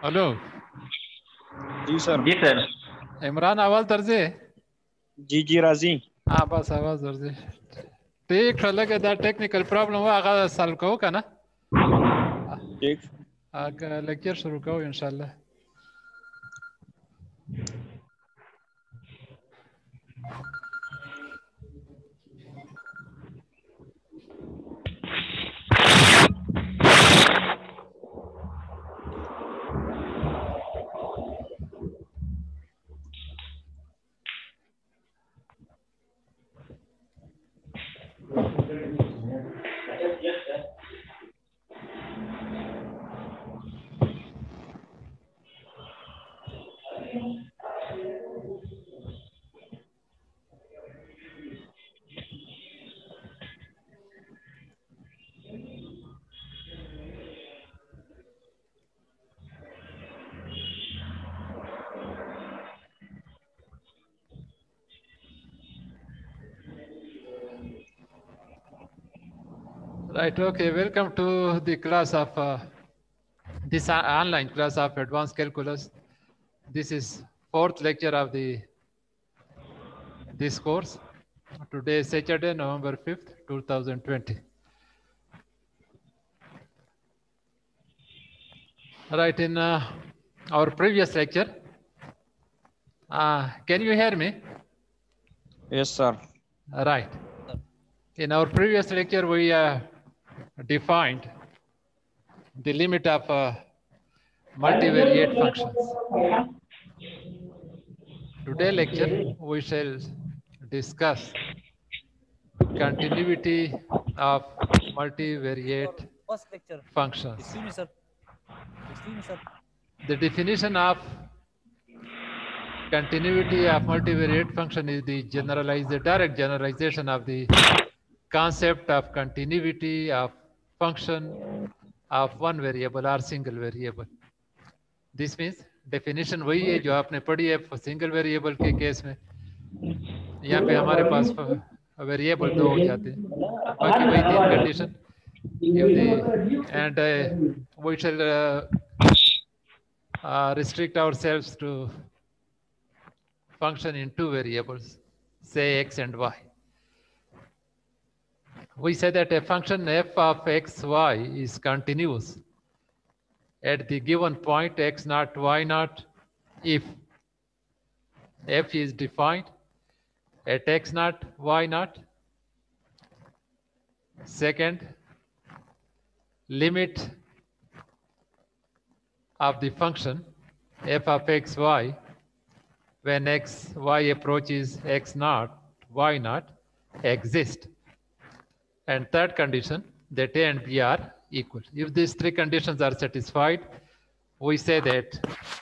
Hello जी sir. जी sir. Imran आवाज दर्जे जी जी राजी। हाँ बस आवाज दर्जे ठीक है लगे दा टेक्निकल प्रॉब्लम हुआ आगा सॉल्व कहो का ना ठीक। आगा लेक्चर शुरू कहो इंशाल्लाह right okay welcome to the class of this online class of advanced calculus. This is fourth lecture of this course. Today is Saturday, November 5th, 2020. Right, in our previous lecture, can you hear me? Yes sir. Right. In our previous lecture, we defined the limit of multivariate functions. Today lecture, we shall discuss continuity of multivariate First lecture. functions. Excuse me, sir. Excuse me, sir. The definition of continuity of multivariate function is the direct generalization of the concept of continuity of function of one variable or single variable. This means definition वही है जो आपने पढ़ी है single variable के case में यहाँ पे हमारे पास वेरिएबल दो हो जाते हैं बाकी वही तीन condition and we shall restrict ourselves to function in two variables, say x and y. We say that a function f of x, y is continuous at the given point x naught, y naught if f is defined at x naught, y naught. Second, limit of the function f of x, y when x, y approaches x naught, y naught exist. And third condition, that a and b are equal. If these three conditions are satisfied, we say that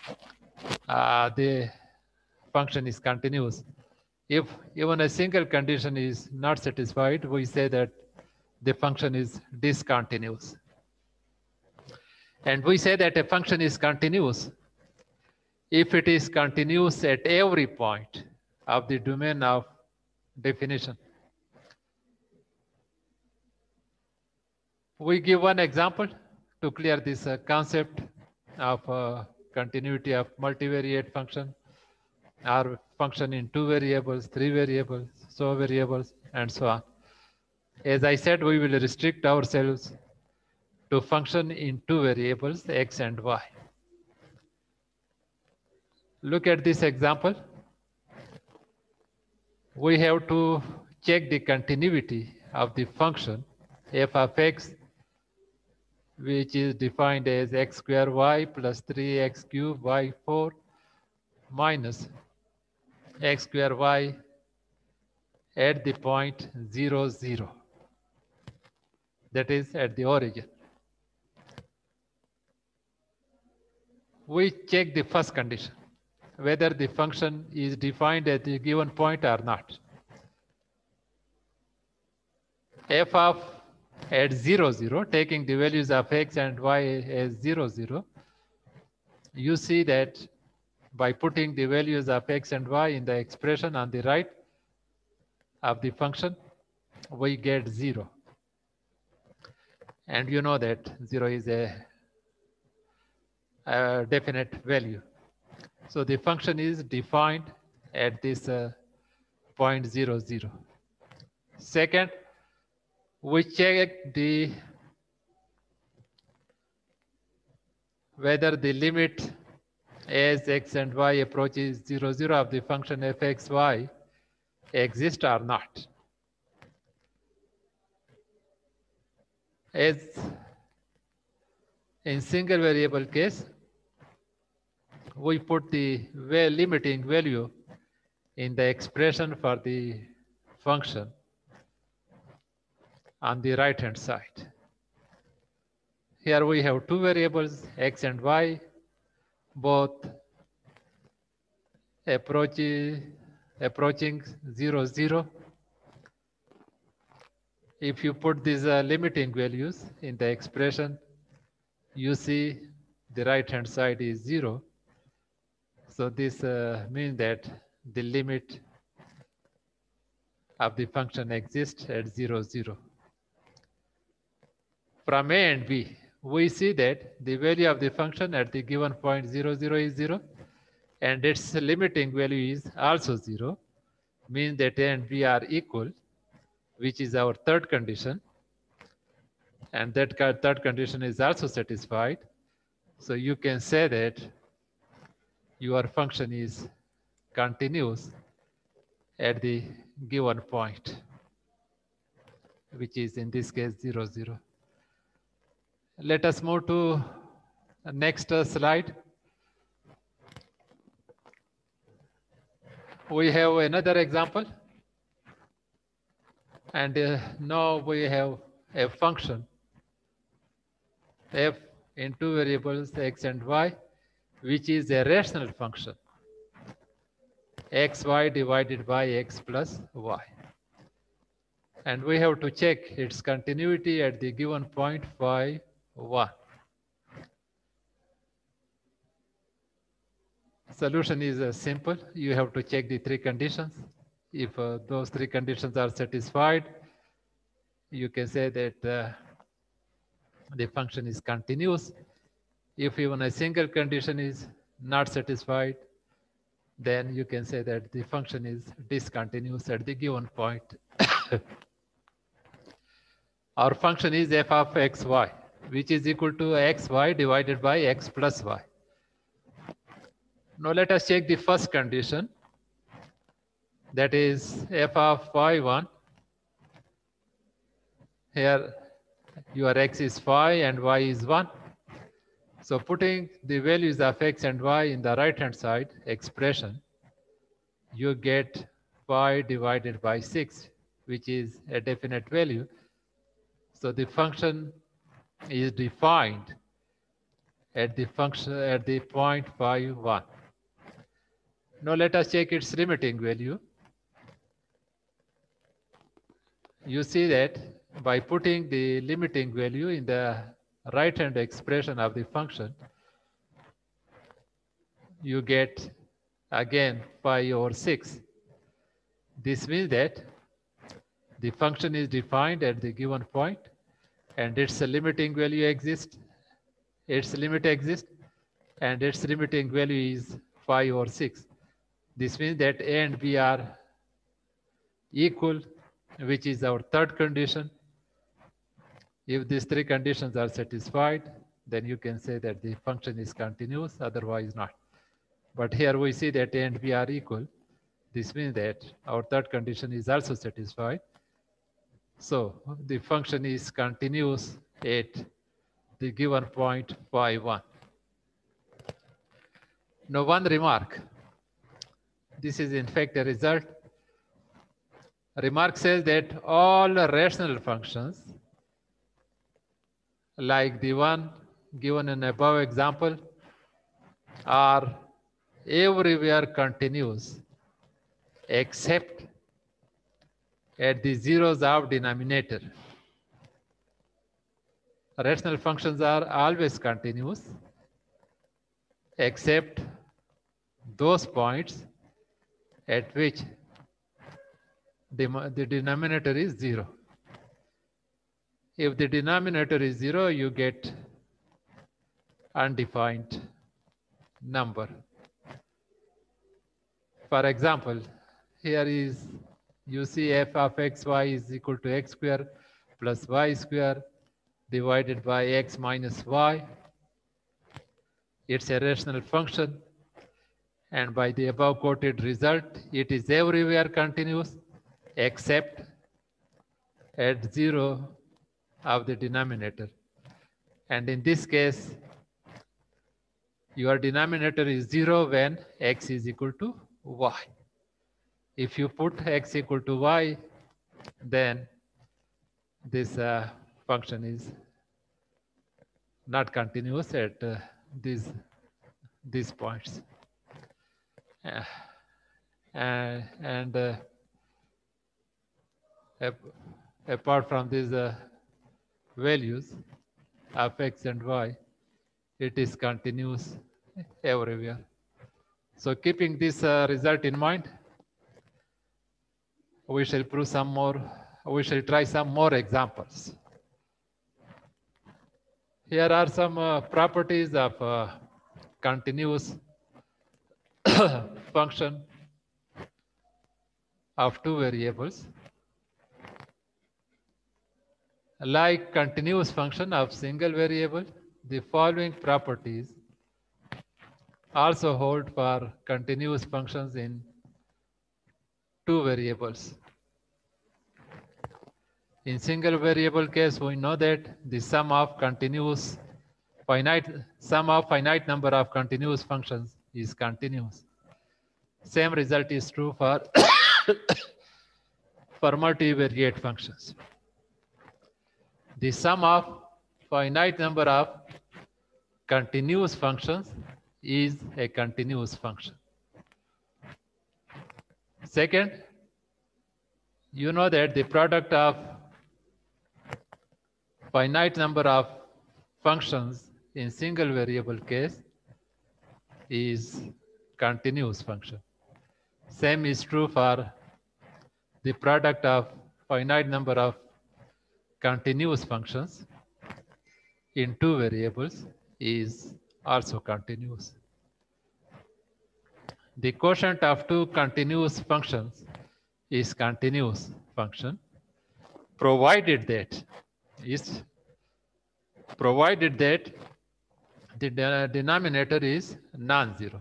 the function is continuous. If even a single condition is not satisfied, we say that the function is discontinuous. And we say that a function is continuous if it is continuous at every point of the domain of definition. We give one example to clear this concept of continuity of multivariate function or function in two variables, three variables, so variables, and so on. As I said, we will restrict ourselves to function in two variables, x and y. Look at this example. We have to check the continuity of the function f of x, which is defined as x square y plus 3x cube y 4 minus x square y at the point 0, 0. That is at the origin. We check the first condition, whether the function is defined at the given point or not. F of at 0, 0, taking the values of x and y as 0, 0, you see that by putting the values of x and y in the expression on the right of the function, we get 0. And you know that 0 is a definite value. So the function is defined at this point 0, 0. Second, we check whether the limit as x and y approaches 0, 0 of the function fxy exists or not. As in single variable case, we put the limiting value in the expression for the function on the right hand side. Here we have two variables, x and y, both approaching 0, 0. If you put these limiting values in the expression, you see the right hand side is 0. So this means that the limit of the function exists at 0, 0. From a and b, we see that the value of the function at the given point 0, 0 is 0, and its limiting value is also 0, means that a and b are equal, which is our third condition, and that third condition is also satisfied. So you can say that your function is continuous at the given point, which is in this case 0, 0. Let us move to the next slide. We have another example, and now we have a function f in two variables x and y, which is a rational function, xy divided by x plus y. And we have to check its continuity at the given point phi 1. Solution is simple. You have to check the three conditions. If those three conditions are satisfied, you can say that the function is continuous. If even a single condition is not satisfied, then you can say that the function is discontinuous at the given point. Our function is f of xy, which is equal to xy divided by x plus y. Now let us check the first condition, that is f of phi 1. Here your x is phi and y is 1. So putting the values of x and y in the right hand side expression, you get phi divided by 6, which is a definite value. So the function is defined at the point phi 1. Now let us check its limiting value. You see that by putting the limiting value in the right hand expression of the function, you get again phi over 6. This means that the function is defined at the given point and its limiting value exists, its limit exists, and its limiting value is phi over 6. This means that a and b are equal, which is our third condition. If these three conditions are satisfied, then you can say that the function is continuous, otherwise not. But here we see that a and b are equal. This means that our third condition is also satisfied. So the function is continuous at the given point phi 1. Now one remark. This is in fact a result. A remark says that all rational functions, like the one given in above example, are everywhere continuous except at the zeros of denominator. Rational functions are always continuous except those points at which the denominator is 0. If the denominator is 0, you get undefined number. For example, here is, you see f of xy is equal to x square plus y square divided by x minus y. It's a rational function, and by the above quoted result, it is everywhere continuous except at 0 of the denominator. And in this case, your denominator is 0 when x is equal to y. If you put x equal to y, then this function is not continuous at these points. And apart from these values of x and y, it is continuous everywhere. So keeping this result in mind, we shall prove some more, we shall try some more examples. Here are some properties of continuous function of two variables. Like continuous function of single variable, the following properties also hold for continuous functions in two variables. In single variable case, we know that the sum of finite number of continuous functions is continuous. Same result is true for for multivariate functions. The sum of finite number of continuous functions is a continuous function. Second, you know that the product of finite number of functions in single variable case is continuous function. Same is true for the product of finite number of continuous functions in two variables is also continuous. The quotient of two continuous functions is continuous function, provided that the denominator is non-zero.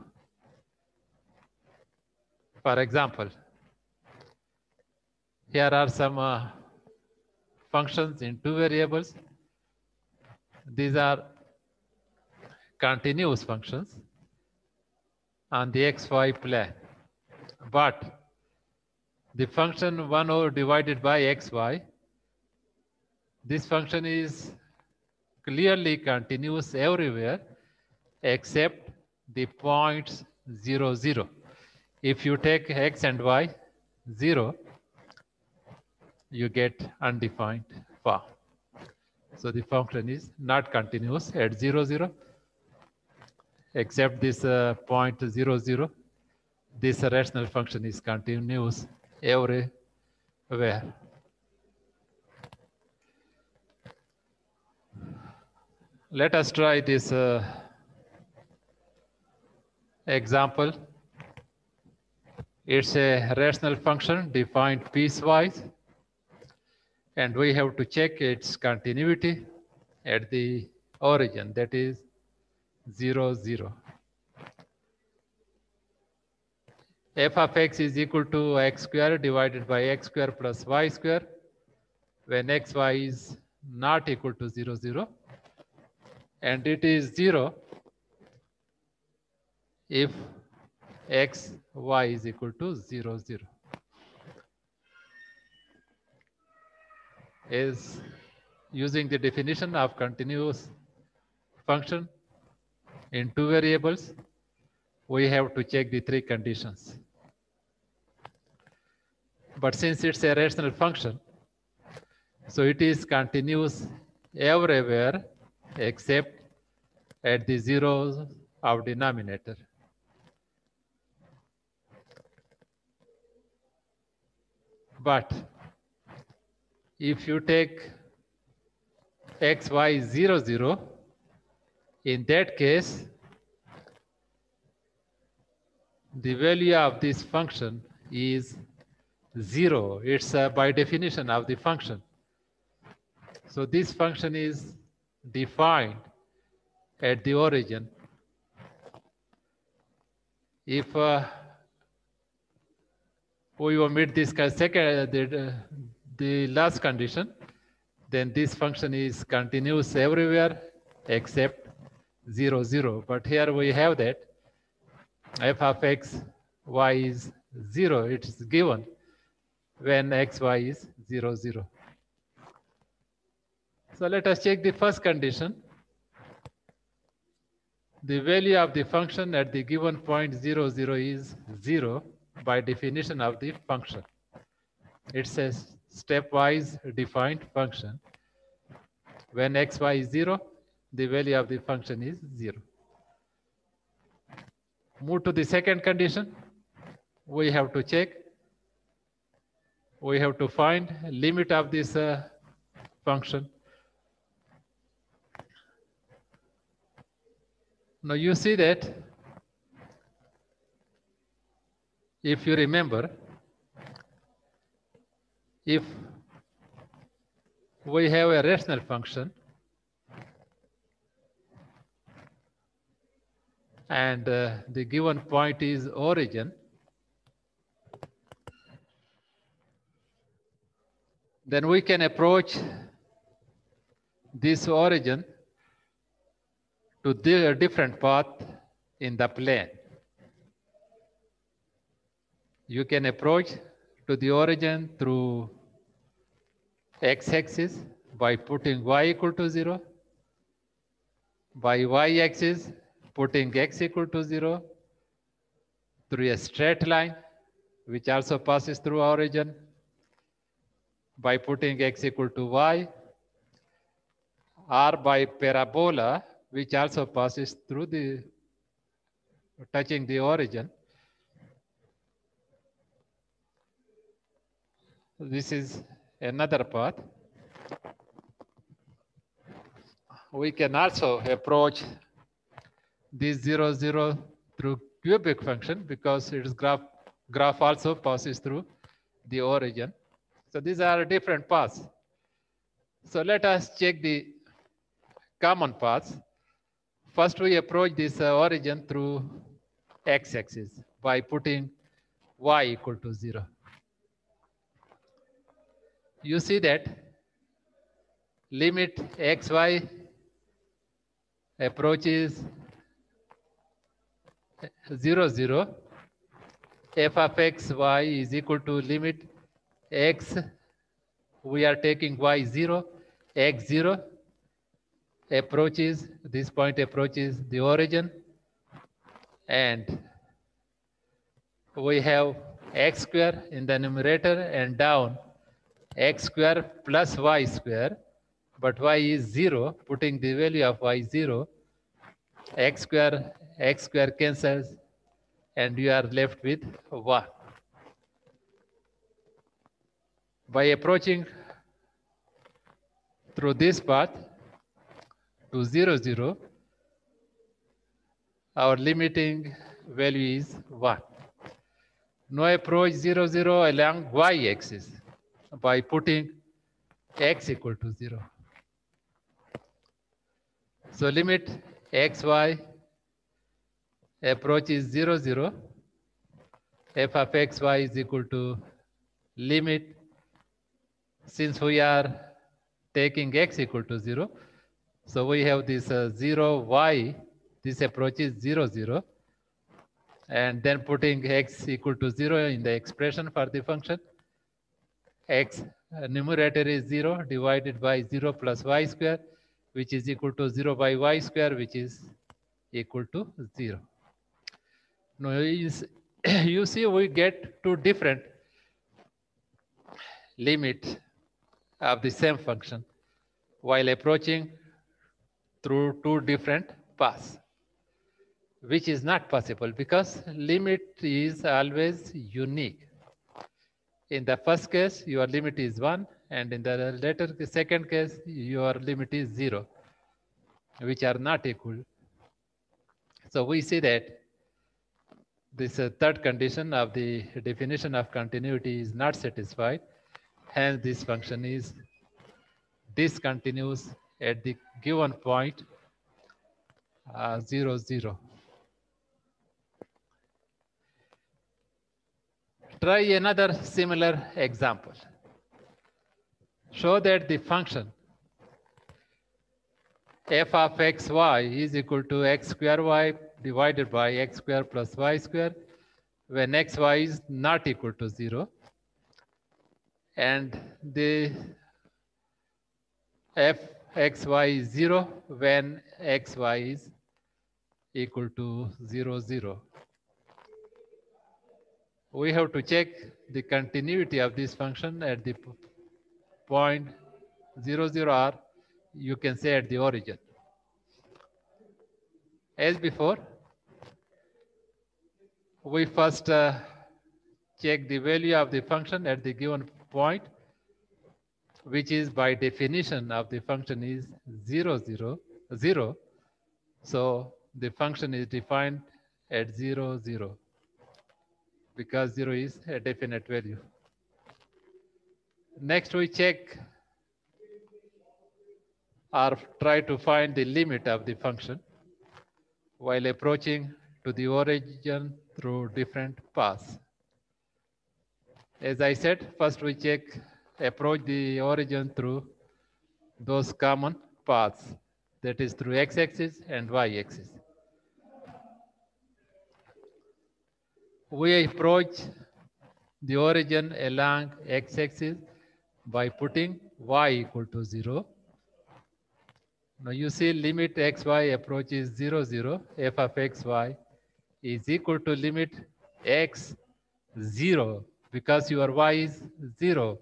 For example, here are some functions in two variables. These are continuous functions on the xy plane, but the function 1 over divided by xy, this function is clearly continuous everywhere except the points 0, 0. If you take x and y 0, you get undefined form. So the function is not continuous at 0, 0, except this point 0, 0. This rational function is continuous everywhere. Let us try this example. It's a rational function defined piecewise, and we have to check its continuity at the origin, that is 0, 0. F of x is equal to x square divided by x square plus y square when x, y is not equal to 0, 0. And it is 0 if x, y is equal to 0, 0. Is using the definition of continuous function in two variables, we have to check the three conditions. But since it's a rational function, so it is continuous everywhere except at the zeros of denominator. But if you take x, y 0, 0, in that case, the value of this function is 0. It's by definition of the function. So this function is defined at the origin. If we omit this the last condition, then this function is continuous everywhere except 0, 0. But here we have that f of x, y is 0. It is given when x, y is 0, 0. So let us check the first condition. The value of the function at the given point 0, 0 is 0 by definition of the function. It's a stepwise defined function. When x, y is 0, the value of the function is 0. Move to the second condition. We have to check. We have to find limit of this function. Now you see that if you remember, if we have a rational function and the given point is origin, then we can approach this origin to the different path in the plane. You can approach to the origin through x-axis by putting y equal to 0, by y-axis putting x equal to 0, through a straight line which also passes through origin by putting x equal to y, or by parabola which also passes through the touching the origin. This is another path. We can also approach this 0, 0 through cubic function because its graph also passes through the origin. So these are different paths. So let us check the common paths. First, we approach this origin through x-axis by putting y equal to 0. You see that limit xy approaches 0, 0. F of x, y is equal to limit x, we are taking y 0, x 0 approaches, this point approaches the origin, and we have x square in the numerator and down x square plus y square, but y is 0, putting the value of y 0, x square cancels, and you are left with 1. By approaching through this path to 0, 0, our limiting value is 1. Now approach 0, 0 along y-axis by putting x equal to 0. So limit xy approaches 0, 0. F of xy is equal to limit, since we are taking x equal to 0, so we have this 0 y, this approaches 0, 0, and then putting x equal to 0 in the expression for the function. X numerator is 0 divided by 0 plus y square, which is equal to 0 by y square, which is equal to 0. Now you see we get two different limit of the same function while approaching through two different paths, which is not possible because limit is always unique. In the first case, your limit is 1, and in the second case, your limit is 0, which are not equal. So we see that this third condition of the definition of continuity is not satisfied. Hence, this function is discontinuous at the given point 0, 0. Try another similar example. Show that the function f of xy is equal to x square y divided by x square plus y square when xy is not equal to 0, and the fxy is 0 when xy is equal to 0, 0. We have to check the continuity of this function at the point 0, 0, or you can say at the origin. As before, we first check the value of the function at the given point, which is by definition of the function is 0, 0, 0. So the function is defined at 0, 0 because 0 is a definite value. Next, we check or try to find the limit of the function while approaching to the origin through different paths. As I said, first we approach the origin through those common paths, that is through x-axis and y-axis. We approach the origin along x-axis by putting y equal to 0. Now you see limit xy approaches 0, 0, f of xy is equal to limit x 0 because your y is 0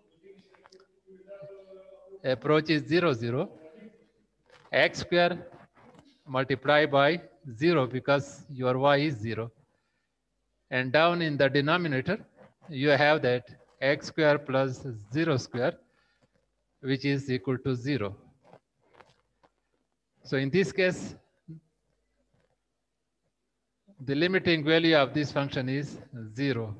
approaches 0, 0, x square multiplied by 0 because your y is 0. And down in the denominator, you have that x square plus 0 square, which is equal to 0. So in this case, the limiting value of this function is 0.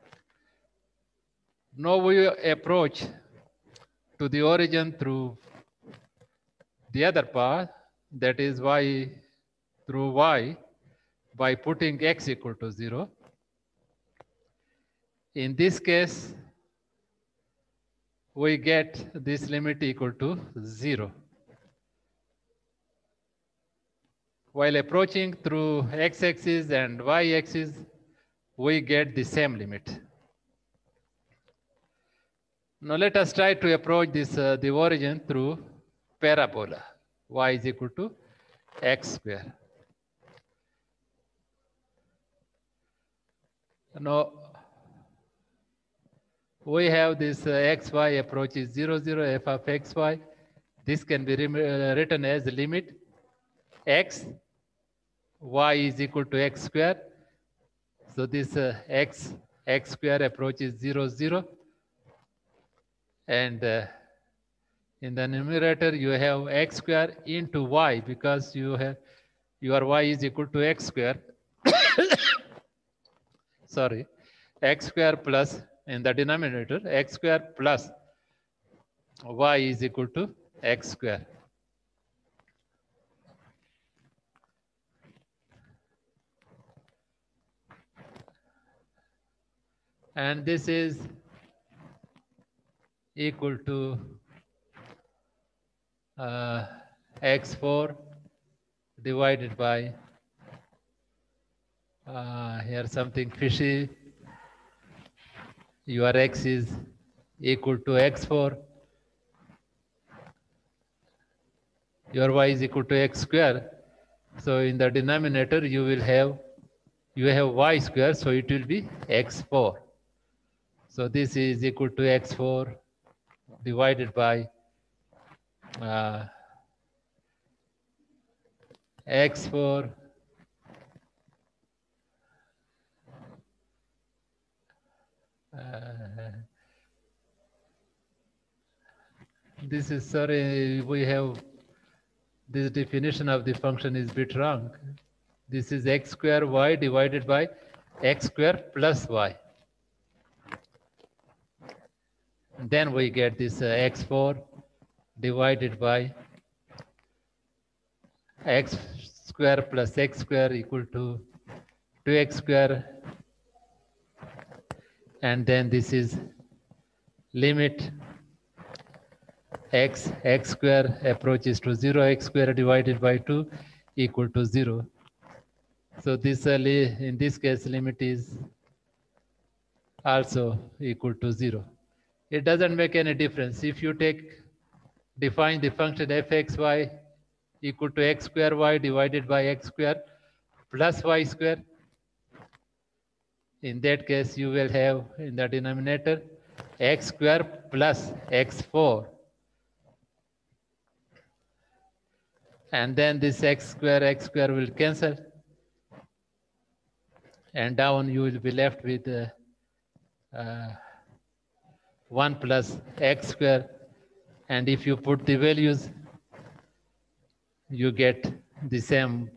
Now we approach to the origin through the other path, that is y through y, by putting x equal to 0. In this case, we get this limit equal to 0. While approaching through x-axis and y-axis, we get the same limit. Now let us try to approach this the origin through parabola. Y is equal to x square. Now we have this xy approaches 0, 0, f of xy. This can be written as the limit x, y is equal to x square. So this x square approaches 0, 0. And in the numerator, you have x square into y because you have your y is equal to x square. Sorry, x square plus in the denominator, x square plus y is equal to x square. And this is equal to x4 divided by here something fishy. Your x is equal to x4. Your y is equal to x square. So in the denominator, you have y square, so it will be x4. So this is equal to x4 divided by x4 this is, sorry, we have this definition of the function is bit wrong. This is x square y divided by x square plus y. And then we get this x4 divided by x square plus x square equal to 2x square, and then this is limit x square approaches to 0, x square divided by 2 equal to 0. So this in this case limit is also equal to 0. It doesn't make any difference if you define the function fxy equal to x square y divided by x square plus y square. In that case, you will have in the denominator x square plus x4. And then this x square will cancel. And down you will be left with 1 plus x square. And if you put the values, you get the same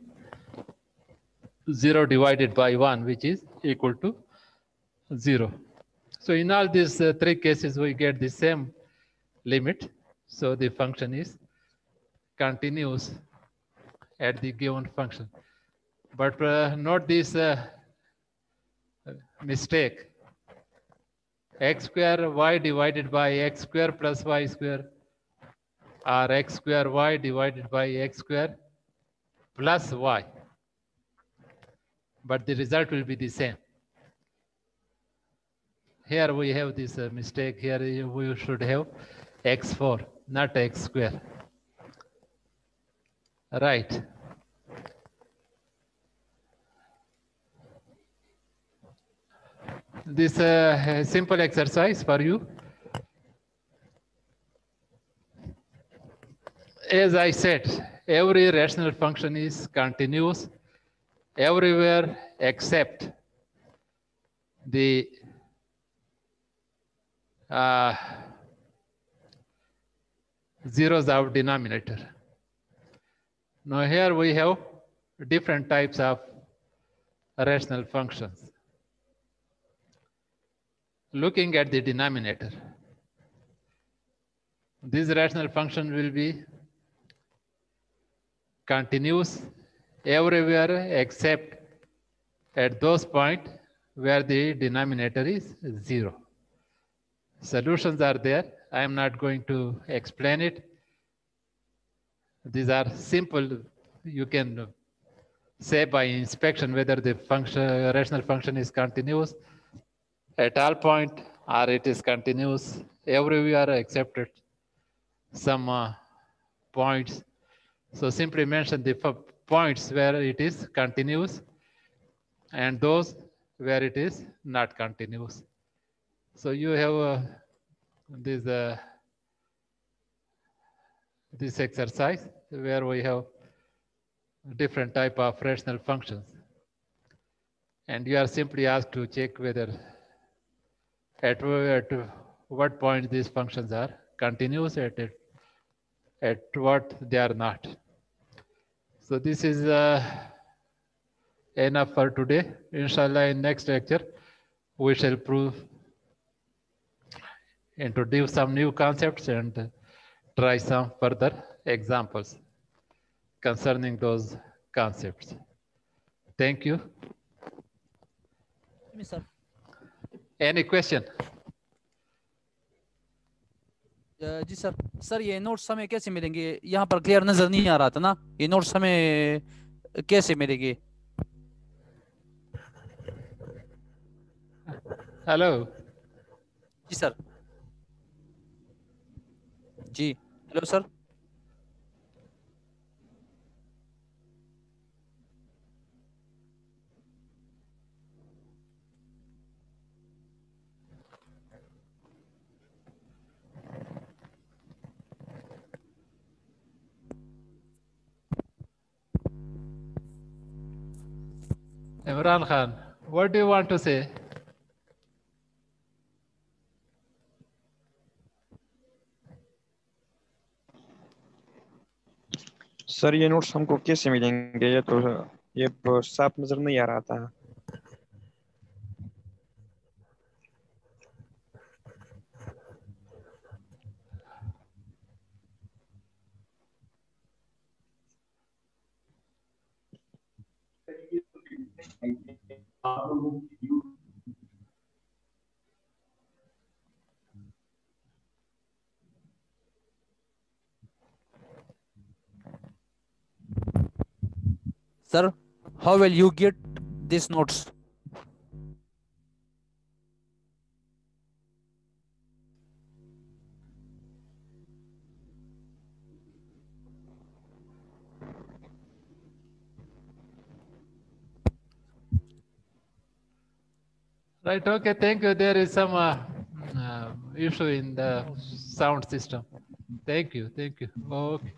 0 divided by 1, which is equal to 0. So in all these three cases, we get the same limit. So the function is continuous at the given function. But note this mistake. X square y divided by x square plus y square, or x square y divided by x square plus y. But the result will be the same. Here we have this mistake. Here we should have x4, not x square. Right. This simple exercise for you. As I said, every rational function is continuous everywhere except the zeros of denominator. Now here we have different types of rational functions. Looking at the denominator, this rational function will be continuous everywhere except at those points where the denominator is 0. Solutions are there. I am not going to explain it. These are simple. You can say by inspection whether the rational function is continuous at all points or it is continuous everywhere except at some points. So simply mention the points where it is continuous and those where it is not continuous. So you have this exercise where we have different type of rational functions, and you are simply asked to check whether at what point these functions are continuous, at what they are not. So this is enough for today. Inshallah, in next lecture, we shall introduce some new concepts and try some further examples concerning those concepts. Thank you. Sir. Any question? जी sir. Sir ये notes हमें कैसे मिलेंगे? यहाँ पर clear नजर नहीं आ रहा था ना, ये नोट्स हमें कैसे मिलेंगे? हेलो. जी सर. जी hello sir. Imran Khan, what do you want to say? Sir ये नोट्स हमको कैसे मिलेंगे? ये तो साफ नजर नहीं आ रहा था. Sir, how will you get these notes? Right. Okay. Thank you. There is some issue in the sound system. Thank you. Thank you. Okay.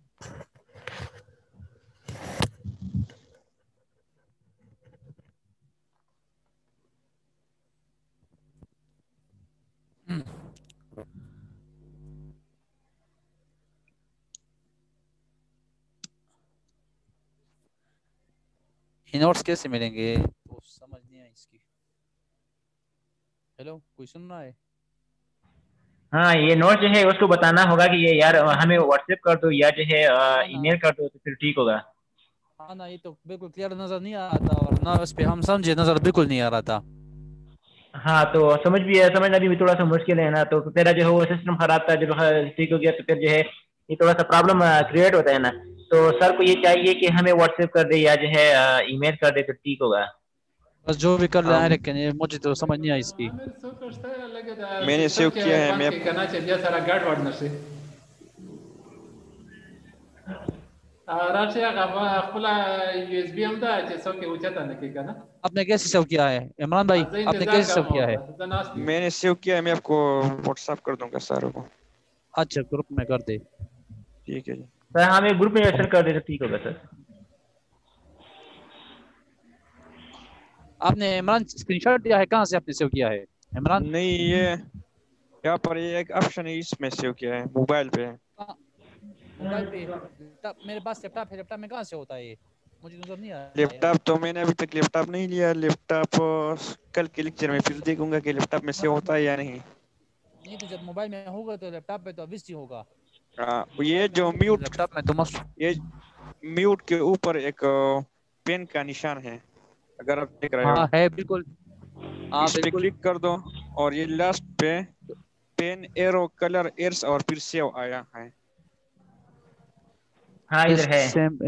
ये नोट्स कैसे मिलेंगे? तो समझ नहीं आई इसकी। हेलो, कोई सुन रहा है? हाँ, ये नोट जो है उसको बताना होगा कि ये यार हमें व्हाट्सएप कर दो या जो है ईमेल कर दो तो फिर ठीक होगा। हाँ ना, ये तो बिल्कुल क्लियर नजर नहीं आ रहा था और ना उस पे हम समझे नजर बिल्कुल नहीं आ रहा था। हाँ, तो समझना भी थोड़ा सा मुश्किल है ना, तो तेरा जो है वो सिस्टम खराब था, जब ठीक हो गया तो फिर जो है ये थोड़ा सा प्रॉब्लम क्रिएट होता है ना, तो सर को ये चाहिए कि हमें व्हाट्सएप कर दे या जो है ईमेल कर दे तो ठीक होगा। बस जो भी कर ले है, लेकिन ये मुझे तो समझ नहीं आई इसकी। मैंने सेव किया है, मैं आपने कैसे सेव किया है इमरान भाई? आपने कैसे सेव किया है? मैंने सेव किया है, मैं आपको व्हाट्सएप कर दूंगा सर को। अच्छा, ग्रुप में कर दे। ठीक है जी सर, हमें ग्रुप में सेंड कर दे तो ठीक होगा सर। आपने इमरान स्क्रीनशॉट दिया है? कहाँ से आपने सेव किया है इमरान? नहीं, ये यहाँ पर ये एक ऑप्शन है, इसमें सेव किया है, मोबाइल पे है। मोबाइल पे? लैपटॉप मेरे पास लैपटॉप है, लैपटॉप में कहाँ से होता है ये? मुझे नजर नहीं आ रहा है। लैपटॉप तो मैंने अभी तक लैपटॉप नहीं लिया। लैपटॉप कल के लेक्चर में फिर देखूंगा कि लैपटॉप में सेव होता है या नहीं। नहीं तो जब मोबाइल में होगा तो लैपटॉप पे तो ऑब्वियसली होगा। ये जो म्यूट, लैपटॉप में तो मस्त। ये म्यूट के ऊपर एक पेन का निशान है, अगर आप देख रहे हो। हाँ है बिल्कुल। हाँ इस पे बिल्कुल। क्लिक कर दो और ये लास्ट पे पेन एरो कलर एर्स और फिर सेव आया है। हाँ, इधर है। सेम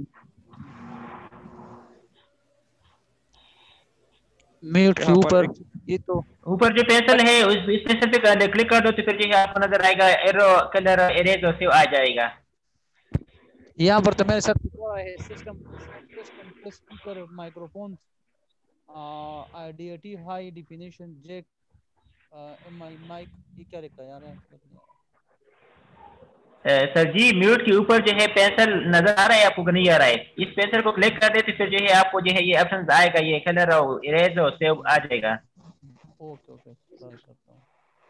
म्यूट के यहाँ पर ऊपर ये तो ऊपर जो पेंसिल है इस पेंसिल पे क्लिक कर दो तो फिर जो है आपको नजर आएगा एरो कलर एरेज और सेव आ जाएगा। यहाँ पर तो मेरे साथ हो रहा है। System plus speaker microphone DAT high definition jack mic, ये क्या लिखा है यार? सर जी, म्यूट के ऊपर जो है पेंसिल नजर आ रहा है आपको कि नहीं आ रहा है? इस पेंसिल को क्लिक कर दे तो फिर जो है आपको जो है ये ऑप्शन आएगा, ये कलर और इरेज और सेव आ जाएगा। ओके ओके, ट्राई करता हूँ।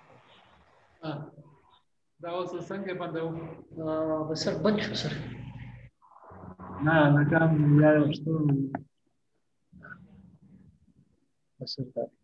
सर बन शो सर ना काम यार उसको सर